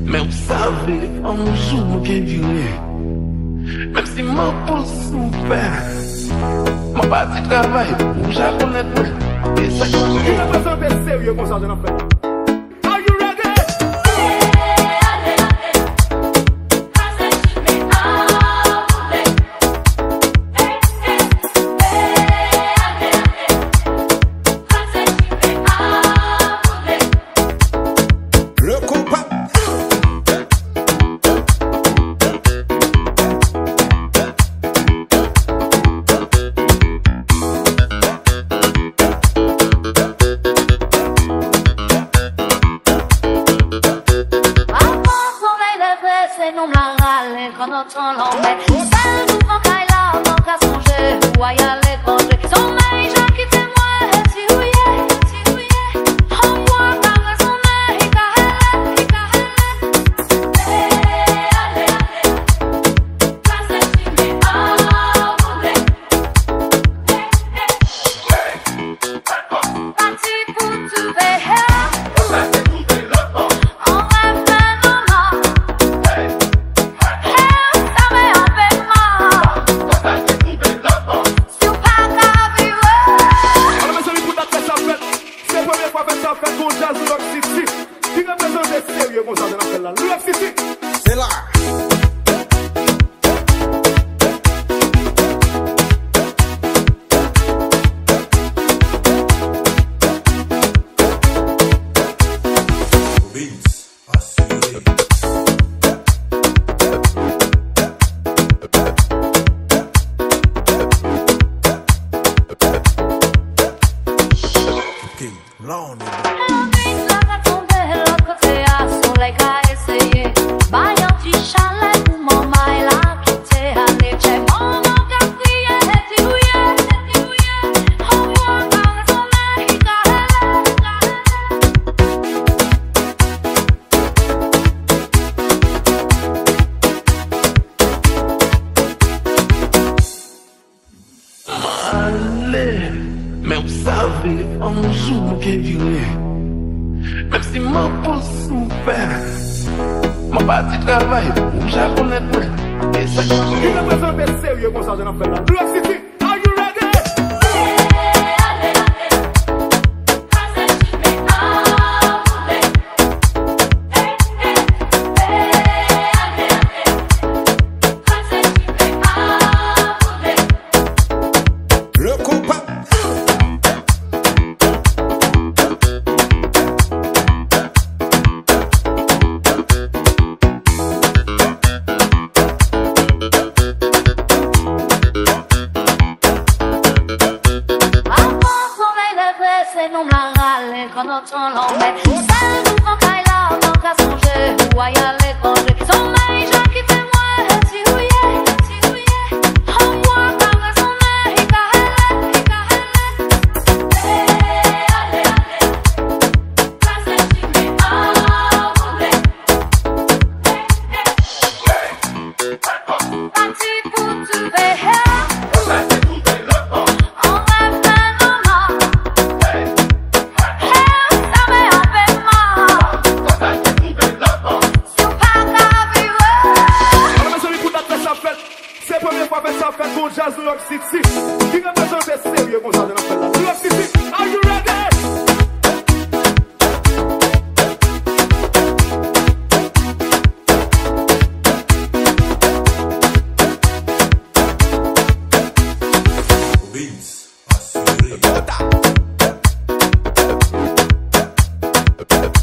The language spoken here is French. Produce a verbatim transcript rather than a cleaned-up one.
Mais vous savez, un jour, moi qui viré. Même si ma pousse mon père, ma partie travail, pour japonais, et ça qui m'a Il a besoin d'être sérieux comme ça, je n'en fais pas. Mais vous savez, un jour, moi qui viré. Même si ma pousse mon père, ma partie travail, pour japonais, et ça qui m'a Il a besoin d'être sérieux comme ça, je n'en fais pas. New York City, are you ready? New York City, qui a besoin d'être sérieux comme ça, je n'en fais pas. New York City, are you ready? Beats, assuré.